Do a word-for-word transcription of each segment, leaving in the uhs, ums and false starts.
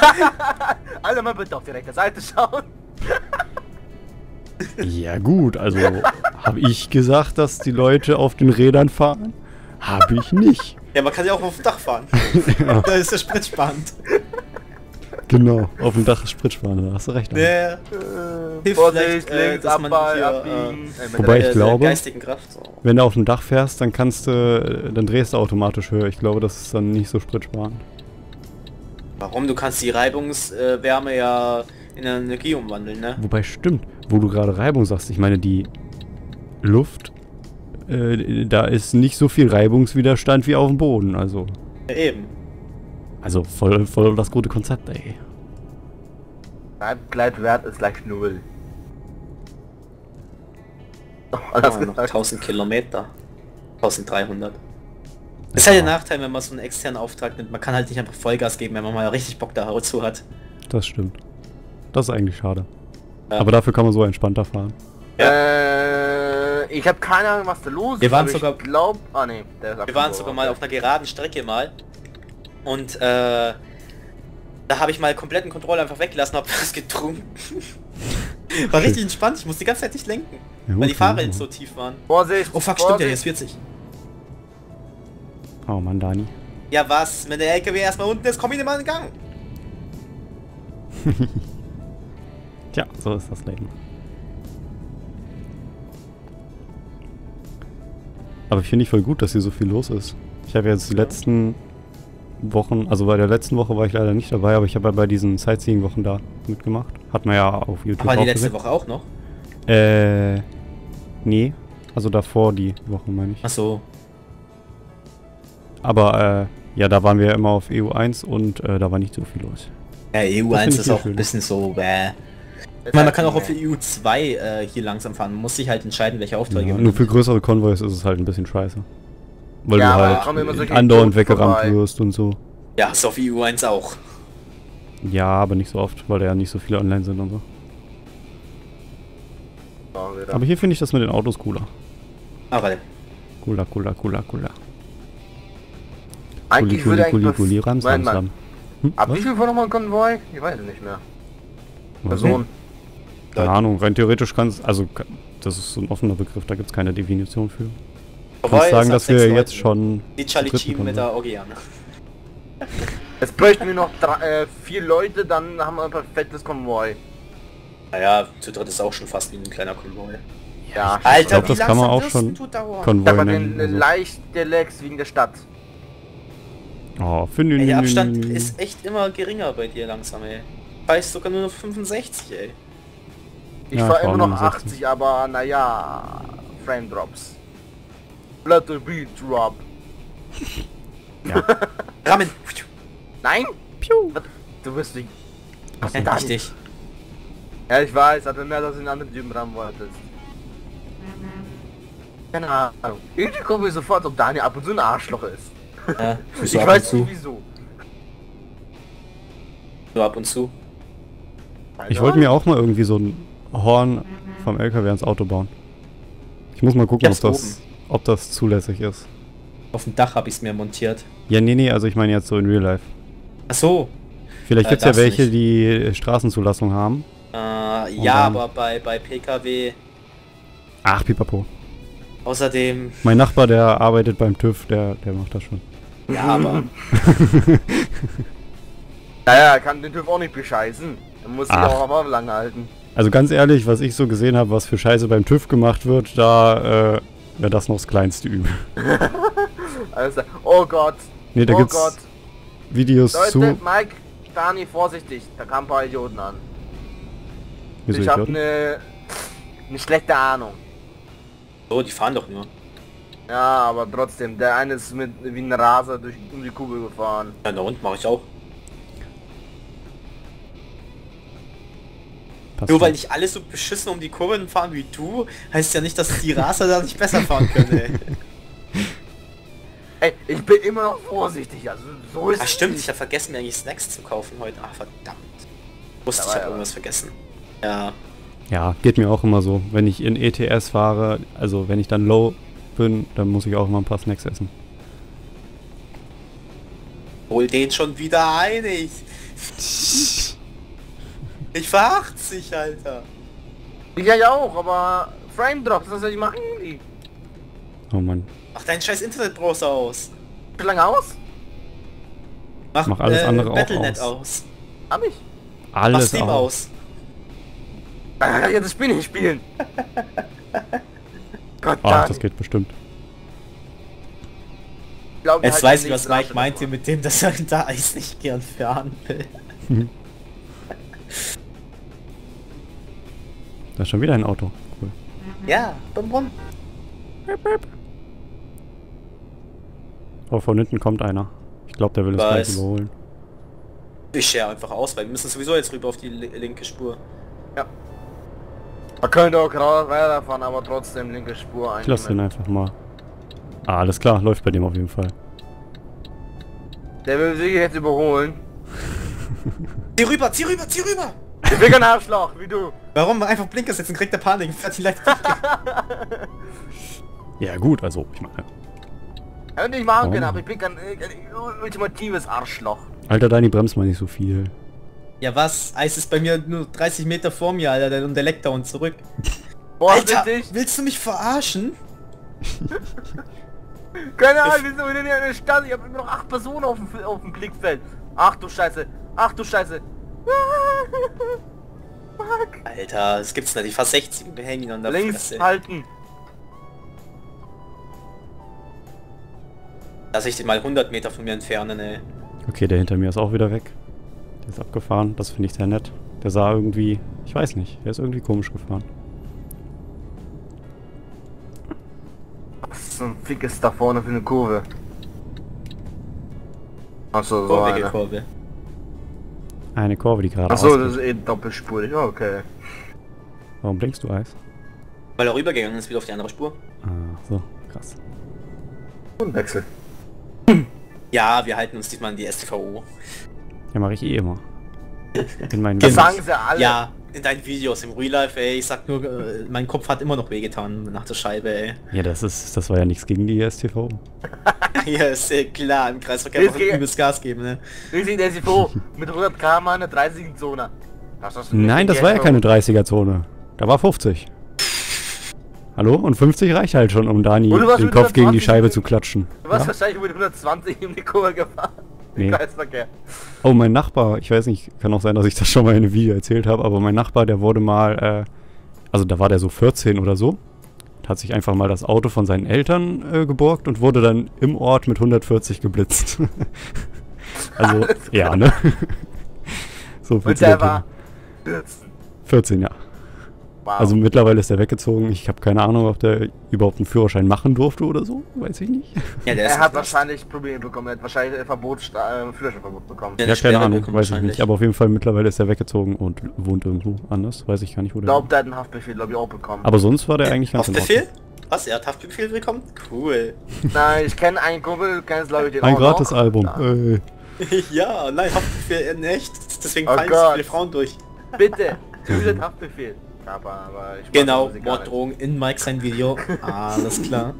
Alter, man bitte auf die rechte Seite schauen. Ja gut, also habe ich gesagt, dass die Leute auf den Rädern fahren? Habe ich nicht. Ja, man kann ja auch auf dem Dach fahren. Ja. Da ist der Sprit spannend. Genau, auf dem Dach ist Spritsparen, da hast du recht. Nee. Äh, Hilft Vorsicht, vielleicht, äh, links, dass man abbei, hier, abbiegen. Äh, mit Wobei der- ich glaube- geistigen Kraft. So. Wenn du auf dem Dach fährst, dann kannst du, dann drehst du automatisch höher. Ich glaube, das ist dann nicht so Spritsparen. Warum? Du kannst die Reibungswärme ja in Energie umwandeln, ne? Wobei stimmt, wo du gerade Reibung sagst, ich meine die Luft, äh, da ist nicht so viel Reibungswiderstand wie auf dem Boden, also. Ja, eben. Also voll, voll das gute Konzept, ey. Treibgleitwert ist gleich null. Oh, alles Oh, noch gesagt. tausend Kilometer. tausenddreihundert. Das ist halt der Nachteil, wenn man so einen externen Auftrag nimmt. Man kann halt nicht einfach Vollgas geben, wenn man mal richtig Bock dazu hat. Das stimmt. Das ist eigentlich schade. Ja. Aber dafür kann man so entspannter fahren. Äh, ich habe keine Ahnung, was da los Wir ist. waren aber sogar- Ich glaub, ah ne, der ist Wir waren sogar mal auf einer geraden Strecke mal. Und äh, da habe ich mal kompletten Kontrolle einfach weggelassen, hab was getrunken. War richtig entspannt, ich musste die ganze Zeit nicht lenken. Ja, Weil die gut, Fahrer ja. so tief waren. Vorsicht! Oh fuck, stimmt ja, Vorsicht. jetzt vierzig. Oh Mann, Dani. Ja was, wenn der L K W erstmal unten ist, komm ich nicht mal in den Gang. Tja, so ist das Leben. Aber ich finde ich voll gut, dass hier so viel los ist. Ich habe jetzt die letzten Wochen, also bei der letzten Woche war ich leider nicht dabei, aber ich habe ja bei diesen Sightseeing-Wochen da mitgemacht. Hat man ja auf YouTube Aber die auch letzte gesehen. Woche auch noch? Äh, nee. Also davor die Woche, meine ich. Ach so. Aber, äh, ja, da waren wir ja immer auf E U eins und äh, da war nicht so viel los. Ja, E U Das eins find ich ist hier auch schön. ein bisschen so, bäh. Das Ich meine, man heißt, kann auch auf nee. E U zwei äh, hier langsam fahren. Man muss sich halt entscheiden, welche Aufträge Ja, man nur für nimmt. größere Konvois ist es halt ein bisschen scheiße. Weil Ja, aber du kommen immer halt solche andauernd Idioten weggerammt vorbei. wirst und so. Ja, ist auf E U eins auch. Ja, aber nicht so oft, weil da ja nicht so viele online sind und so. Oh, wieder. Aber hier finde ich das mit den Autos cooler. Aber Cooler, cooler, cooler, cooler. Eigentlich Gulli, würde Gulli, eigentlich... Gulli, Rams, Moment Rams, mal. Ram. Hm? Ab Was? wie viel war nochmal ein Konvoi? Ich weiß es nicht mehr. Was? Person. Keine Ahnung, rein theoretisch kannst also ka- das ist so ein offener Begriff, da gibt es keine Definition für. Du kannst sagen, dass wir jetzt schon die Charlie zu dritt Team mit bekommen der Ogian. Jetzt bräuchten wir noch drei, äh, vier Leute, dann haben wir ein perfektes Konvoi. Naja, zu dritt ist auch schon fast wie ein kleiner Konvoi. Ja, Alter, glaub, wie das kann man langsam auch das schon tut dauern. Konvoi aber nennen. den Also. leicht der Lex wegen der Stadt. Oh, finde Ey, ich. der Abstand ist echt immer geringer bei dir langsam, ey. Weiß sogar nur noch fünfundsechzig, ey. Ich Ja, fahr ich fahr immer noch neunundsechzig. achtzig, aber naja, Frame Drops. Let the beat drop. Ja. Ramen! Nein? Piu. Was? Du bist nicht. Ja, dann. richtig. Ja, ich weiß, aber mehr, dass du in anderen Typen ran wolltest. Keine Ahnung. Irgendwie kommt mir sofort, ob Daniel ab und zu ein Arschloch ist. Ja, Ich weiß nicht wieso. So ab und zu. Ich wollte mir auch mal irgendwie so ein Horn vom L K W ans Auto bauen. Ich muss mal gucken, ob Ich hab's das, ob das zulässig ist. Auf dem Dach habe ich es mir montiert. Ja, nee, nee, also ich meine jetzt so in Real Life. Ach so. Vielleicht Äh, gibt es ja darfst du welche, nicht. die äh, Straßenzulassung haben. Äh, Und ja, dann- aber bei, bei P K W Ach, pipapo. außerdem... Mein Nachbar, der arbeitet beim TÜV, der, der macht das schon. Ja, aber... Naja, er kann den TÜV auch nicht bescheißen. Er muss sich Ach. auch aber lang halten. Also ganz ehrlich, was ich so gesehen habe, was für Scheiße beim TÜV gemacht wird, da äh, wäre das noch das kleinste Übel. Also, oh Gott. Nee, da oh gibt's Gott. Videos Leute, zu. Mike, Dani, vorsichtig. Da kamen ein paar Idioten an. Wieso ich habe Idioten? eine eine schlechte Ahnung. So, die fahren doch nur. Ja, aber trotzdem, der eine ist mit wie ein Raser durch um die Kugel gefahren. Ja, na und, mache ich auch. Passt Nur weil schon. nicht alle so beschissen um die Kurven fahren wie du, heißt ja nicht, dass die Raser da nicht besser fahren können, ey. Ey, ich bin immer noch vorsichtig, also so ist Ach es stimmt, nicht. ich habe vergessen, mir eigentlich Snacks zu kaufen heute. Ach verdammt. Wusste, Da ich war habe ja irgendwas vergessen. Ja. Ja, geht mir auch immer so. Wenn ich in E T S fahre, also wenn ich dann low bin, dann muss ich auch mal ein paar Snacks essen. Hol den schon wieder ein, ich. Ich fahr achtzig, Alter. Ich ja auch, aber Frame Drops, das soll ich machen? Wie Oh Mann. Mach deinen scheiß Internetbrowser aus. lange aus? Mach, Mach alles äh, andere auch Battlenet aus. aus. Hab ich. Mach Alles Steam aus. aus. Ah, ja, das Spiel nicht spielen. Gott, Ach, das geht bestimmt. Ich glaub, wir Jetzt halten weiß ich, den was nächsten Mike Abschnitt meinte vor. mit dem, dass er da Eis nicht gern fahren will. Da ist schon wieder ein Auto. Cool. Ja, bum bum. Oh, von hinten kommt einer. Ich glaube, der will uns Weiß. gleich überholen. Ich share einfach aus, weil wir müssen sowieso jetzt rüber auf die li- linke Spur. Ja. Man könnte auch gerade weiterfahren, aber trotzdem linke Spur Ich lasse den einnehmen. einfach mal. Ah, alles klar, läuft bei dem auf jeden Fall. Der will sich jetzt überholen. Zieh rüber, zieh rüber, zieh rüber! Ich bin kein Arschloch, wie du. Warum einfach Blinker setzen, kriegt der Panik, fährt vielleicht. Ja gut, also ich meine. Hätte ich machen können, Oh. aber ich bin kein, äh, kein ultimatives Arschloch. Alter, Dani, bremst mal nicht so viel. Ja was? Eis ist bei mir nur dreißig Meter vor mir, Alter, und der leckt da und zurück. Boah, Alter, bitte. willst du mich verarschen? Keine Ahnung, wir sind wieder in der Stadt. Ich habe immer noch acht Personen auf dem, auf dem Blickfeld. Ach du Scheiße. Ach du Scheiße. Fuck. Alter, es gibt's nicht, ich fahr sechzig und wir hängen an der Links Fresse. halten. Lass ich den mal hundert Meter von mir entfernen, ey. Okay, der hinter mir ist auch wieder weg. Der ist abgefahren, das finde ich sehr nett. Der sah irgendwie, ich weiß nicht, der ist irgendwie komisch gefahren. Was ist so ein Fick ist da vorne für eine Kurve? Achso, so Kurvige eine. Kurve. Eine Kurve, die gerade Achso, ausgeht. das ist eh doppelspurig. Oh, okay. Warum blinkst du, Eis? Weil er rübergegangen ist wieder auf die andere Spur. Ah, so, krass. Und Wechsel. Ja, wir halten uns diesmal an die S T V O. Ja, mache ich eh immer. In meinen Das Videos. sagen sie alle. Ja, in deinen Videos, im Real Life, ey, ich sag nur, äh, mein Kopf hat immer noch wehgetan nach der Scheibe, ey. Ja, das ist, das war ja nichts gegen die S T V. Ja, ist ja klar, im Kreisverkehr Ist einfach ge- übelst Gas geben, ne? Richtig, der ist froh. Mit hundert Kilometer pro Stunde eine dreißiger Zone. Das ist nicht Nein, das war ja vergessen. keine dreißiger-Zone. Da war fünfzig. Hallo? Und fünfzig reicht halt schon, um Dani Und du warst den mit Kopf gegen die hundertzwanzig Scheibe mit- zu klatschen. Du warst Ja? wahrscheinlich mit hundertzwanzig in die Kurve gefahren. Nee. Im Kreisverkehr. Oh, mein Nachbar, ich weiß nicht, kann auch sein, dass ich das schon mal in einem Video erzählt habe, aber mein Nachbar, der wurde mal, äh, also da war der so vierzehn oder so, hat sich einfach mal das Auto von seinen Eltern äh, geborgt und wurde dann im Ort mit hundertvierzig geblitzt. Also, ja, ne? So viel Und zu der dem war Thema. vierzehn. vierzehn, ja. Wow. Also mittlerweile ist er weggezogen. Ich habe keine Ahnung, ob der überhaupt einen Führerschein machen durfte oder so. Weiß ich nicht. Ja, der er hat nicht- wahrscheinlich Probleme bekommen. Er hat wahrscheinlich ein Verbot, äh, Führerscheinverbot bekommen. Ja, Ja, eine keine Sperre Ahnung, bekommen weiß ich wahrscheinlich. nicht. Aber auf jeden Fall mittlerweile ist er weggezogen und wohnt irgendwo anders. Weiß ich gar nicht, wo Ich der glaube, der hat einen Haftbefehl, glaube ich, auch bekommen. Aber sonst war der eigentlich ganz in Haftbefehl? Ordnung. Was? Er hat Haftbefehl bekommen? Cool. Nein, ich kenne einen Kumpel, du kennst, glaube ich, den Ein auch noch. Gratisalbum. Ja. Äh. Ja, nein, Haftbefehl in echt. Deswegen Oh fallen so Gott. viele Frauen durch. Bitte, du bist Haftbefehl. Aber, aber ich mach Genau, das gar nicht. Morddrohung in Mike sein Video. Alles klar.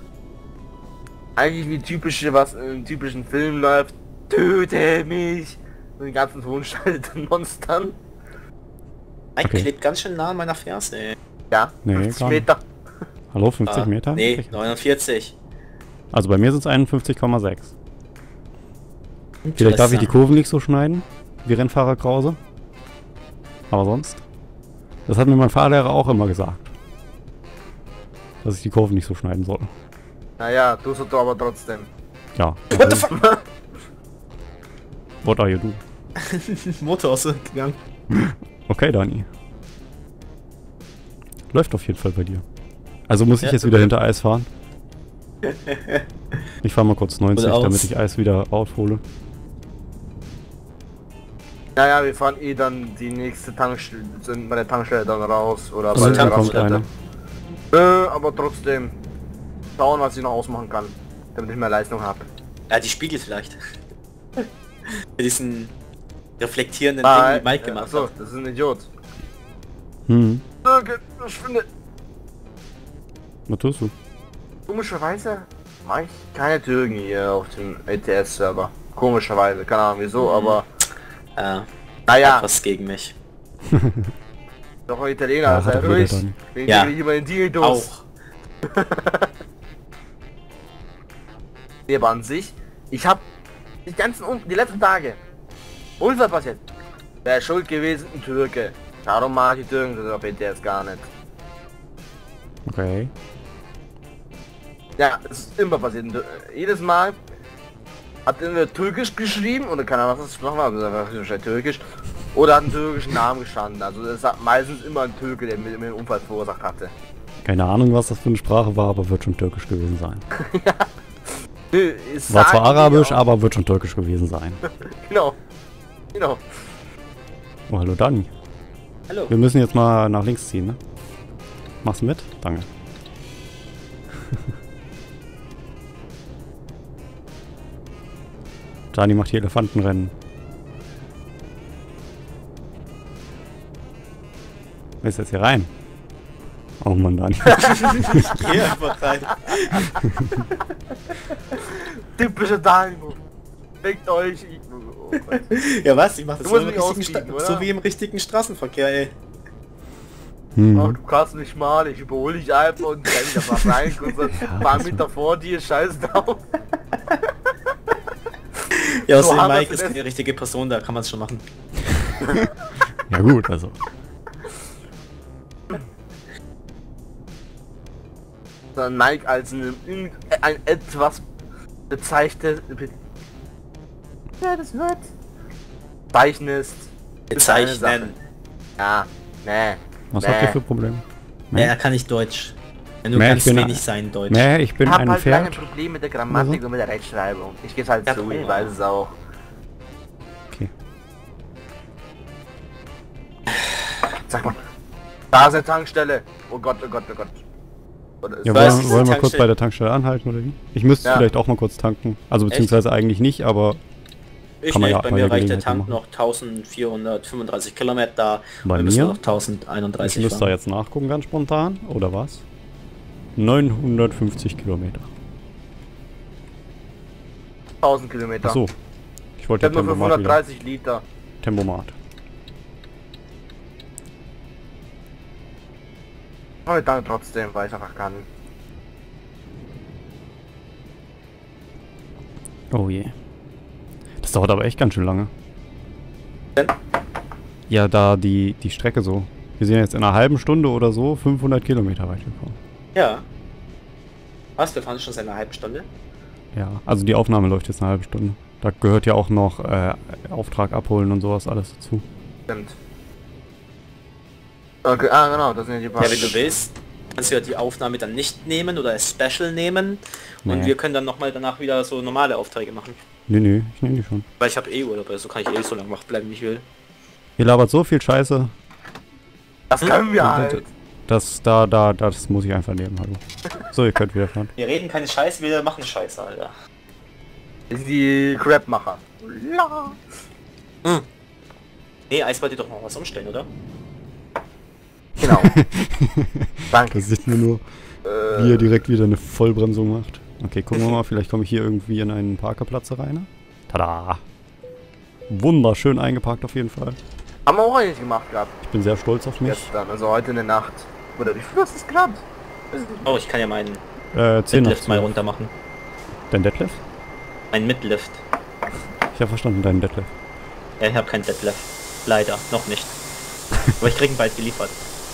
Eigentlich wie typische, was im typischen Film läuft. Töte mich! Und den ganzen verunstalteten Monstern. Mike Okay. klebt ganz schön nah an meiner Ferse, ey. Ja, Nee, fünfzig gar nicht. Meter. Hallo, fünfzig Ah, Meter? Nee, neunundvierzig. Also bei mir sind es einundfünfzig Komma sechs. Vielleicht darf ich die Kurven nicht so schneiden, wie Rennfahrer Krause. Aber sonst? Das hat mir mein Fahrlehrer auch immer gesagt. Dass ich die Kurven nicht so schneiden soll. Naja, tust du aber trotzdem. Ja. What the fuck? What are you do? Motor ausgegangen. Okay, Dani. Läuft auf jeden Fall bei dir. Also muss ich Ja, jetzt wieder hinter Eis fahren? Ich fahre mal kurz neunzig, Oder aus. damit ich Eis wieder aufhole. Naja, wir fahren eh dann die nächste Tankstelle, sind bei der Tankstelle dann raus oder Also bei Und der dann kommt Raststätte. einer. Äh, aber trotzdem schauen, was ich noch ausmachen kann, damit ich mehr Leistung habe. Ja, die Spiegel vielleicht. Mit diesen reflektierenden Ah, Dingen, die Mike äh, gemacht achso, hat. das ist ein Idiot. Hm. Danke, verschwinde. Was tust du? Komischerweise mache ich keine Türen hier auf dem A T S-Server. Komischerweise, keine Ahnung wieso, Mhm. aber Äh, Naja, was gegen mich. doch ein Italiener, Ja, sei hat er ruhig. wieder dann. Wegen Ja. dir immer in die Dos. Auch. Nee, aber an sich, ich hab die ganzen, Un die letzten Tage, Unfall passiert. Wer ist schuld gewesen? Ein Türke. Darum mag ich Türken, das bitte jetzt gar nicht. Okay. Ja, es ist immer passiert. Jedes Mal hat entweder Türkisch geschrieben oder keine Ahnung, was das machen war, also einfach schnell Türkisch. Oder hat einen türkischen Namen gestanden. Also es hat meistens immer ein Türke, der mir den Unfall verursacht hatte. Keine Ahnung, was das für eine Sprache war, aber wird schon türkisch gewesen sein. Nö, es War zwar sagen die arabisch, auch. aber wird schon türkisch gewesen sein. Genau. Genau. Oh, hallo Dani. Hallo. Wir müssen jetzt mal nach links ziehen, ne? Machst du mit? Danke. Dani macht hier Elefantenrennen. Wer ist jetzt hier rein? Oh Mann, Dani. Geh einfach rein. Typischer Dynamo. Weckt euch. Ich, oh Gott. Ja was? Ich mach das Du so, musst im mich richtigen ausbiegen, Sta- oder? so wie im richtigen Straßenverkehr, ey. Ach, Hm. du kannst nicht mal, ich überhole dich einfach und renn dich einfach rein. Kurz ein paar das Meter vor dir, scheiß drauf. Ja, So außerdem haben Mike wir's ist denn. keine richtige Person, da kann man es schon machen. Ja gut, also. Sondern Mike als ein, ein etwas bezeichnet... Ja, das wird... Zeichnest... ist eine Sache. Bezeichnen. Ja, nee. Was nee. habt ihr für Probleme? Ja, er kann nicht Deutsch. Ja, nur Nee, ganz ich bin- wenig sein Deutsch. Nee, ich bin Ich hab ein halt kleine Pferd. Probleme mit der Grammatik Oder so? und mit der Rechtschreibung. Ich gebe halt Ja, zu, cool. ich weiß es auch. Okay. Sag mal. Da ist eine Tankstelle. Oh Gott, oh Gott, oh Gott. Oder ist Ja, Was wollen, ist wollen die wir kurz Tankstelle? bei der Tankstelle anhalten oder wie? Ich müsste Ja. vielleicht auch mal kurz tanken. Also beziehungsweise eigentlich nicht, aber Ich kann man nicht, ja bei bei mir der reicht der Gelegenheit Tank machen. noch eintausendvierhundertfünfunddreißig Kilometer. Bei wir müssen mir? noch ich eintausendeinunddreißig müsste da fahren. jetzt nachgucken ganz spontan. Oder was? neunhundertfünfzig Kilometer. tausend Kilometer. Ach so. Ich Ich wollte hab ja nur Tempomat wieder. fünfhundertdreißig Liter. Tempomat. Aber dann trotzdem, weil ich einfach kann. Oh je. Das dauert aber echt ganz schön lange. Denn? Ja, da die, die Strecke so. Wir sind jetzt in einer halben Stunde oder so fünfhundert Kilometer weit gekommen. Ja. Was, wir fahren schon seit einer halben Stunde? Ja, also die Aufnahme läuft jetzt eine halbe Stunde. Da gehört ja auch noch äh, Auftrag abholen und sowas alles dazu. Stimmt. Okay, ah genau, das sind ja die paar. Ja, wenn du willst, kannst du ja die Aufnahme dann nicht nehmen oder als Special nehmen. Und Nee. wir können dann nochmal danach wieder so normale Aufträge machen. Nö, nö, ich nehme die schon. Weil ich habe eh Urlaub, also kann ich eh so lange wach bleiben, wie ich will. Ihr labert so viel Scheiße, Das können wir Ja, halt. dass da, da, das muss ich einfach nehmen, hallo. So, ihr könnt wieder fahren. Wir reden keine Scheiße, wir machen Scheiße, Alter. Das sind die Crap-Macher. Ja. Hm. Nee, Eis wollte doch noch was umstellen, oder? Genau. Danke. Das sieht man nur, wie er direkt wieder eine Vollbremsung macht. Okay, gucken wir mal, vielleicht komme ich hier irgendwie in einen Parkerplatz rein. Tada! Wunderschön eingeparkt auf jeden Fall. Haben wir auch eigentlich gemacht gehabt. Ich bin sehr stolz auf mich. Gestern, also heute in der Nacht. Oder wie viel hast du es gehabt? Weiß ich nicht. Oh, ich kann ja meinen Äh, zehn nach Midlift mal zwölf. runter machen. Dein Deadlift? Mein Midlift. Ich habe verstanden, deinen Deadlift. Ja, ich habe kein Deadlift. Leider, noch nicht. Aber ich krieg ihn bald geliefert.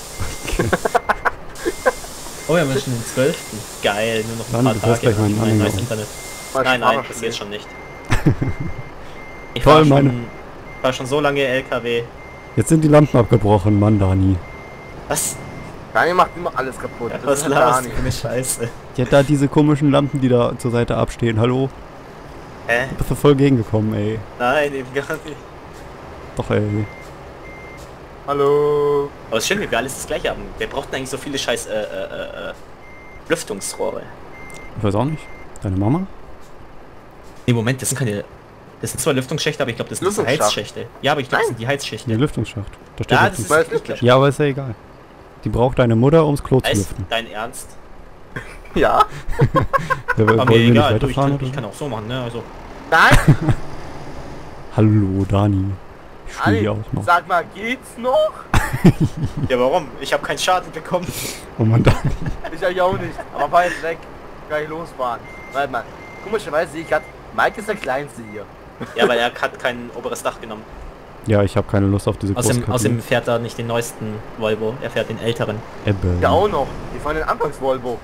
Oh, wir haben schon den zwölften Geil, nur noch ein Dann, paar du fährst Tage. gleich meinen Mein neues Anhänger. Internet. Mal Nein, nein, Sprache das geht spielen. schon nicht. Ich Toll, war schon, meine- war schon so lange L K W. Jetzt sind die Lampen abgebrochen, Mann, Dani. Was? Dani macht immer alles kaputt. Ja, Das was ist halt laberst Dani. du für eine Scheiße? Ja, da diese komischen Lampen, die da zur Seite abstehen. Hallo? Hä? Du bist da voll gegengekommen, ey. Nein, eben gar nicht. Doch, ey. Hallo. Aber es ist schön, wie wir alles das gleiche haben. Wir brauchten eigentlich so viele scheiß äh, äh, äh, äh, Lüftungsrohre. Ich weiß auch nicht. Deine Mama? Nee, Moment, das sind keine... Das sind zwar Lüftungsschächte, aber ich glaube, das sind diese Lüftungsschacht. Heizschächte. Ja, aber ich glaube, das Nein. sind die Heizschächte. Nee, Lüftungsschacht. Da steht Ja, ja, das ist... Weiß ich nicht. ja, aber ist ja egal. Die braucht deine Mutter, ums Klo zu Ist lüften. dein Ernst? Ja? Ja, wollen Aber wir mir nicht egal, du, ich, weiterfahren kann, oder ich so? kann auch so machen, ne? Also... Nein? Hallo, Dani. Ich spiele die auch noch. Sag mal, geht's noch? Ja, warum? Ich habe keinen Schaden bekommen. Oh man, da. Ich eigentlich auch nicht. Aber fahr jetzt weg. Kann ich losfahren. Warte mal. Komischerweise sehe ich grad, Mike ist der Kleinste hier. Ja, weil er hat kein oberes Dach genommen. Ja, ich habe keine Lust auf diese Außerdem, Großkabine. außerdem fährt er nicht den neuesten Volvo, er fährt den älteren. Ebbe. Ja auch noch. Die fahren den Anfangs-Volvo.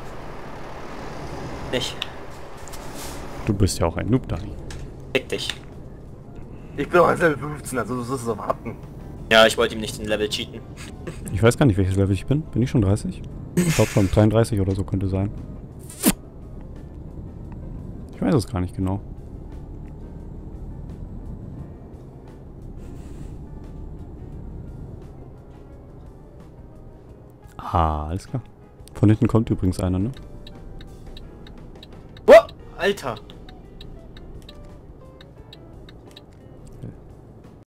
Nicht. Du bist ja auch ein Noob, Dani. Fick dich. Ich bin auch Level fünfzehn, also das ist es erwarten. Ja, ich wollte ihm nicht den Level cheaten. Ich weiß gar nicht, welches Level ich bin. Bin ich schon dreißig? Ich glaube schon, dreiunddreißig oder so könnte sein. Ich weiß es gar nicht genau. Ah, alles klar. Von hinten kommt übrigens einer, ne? Oh, Alter.